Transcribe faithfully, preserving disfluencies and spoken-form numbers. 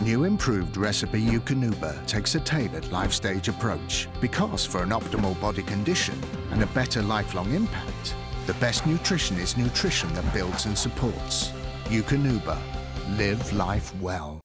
new improved recipe EUKANUBA takes a tailored life stage approach because for an optimal body condition and a better lifelong impact, the best nutrition is nutrition that builds and supports. EUKANUBA. Live life well.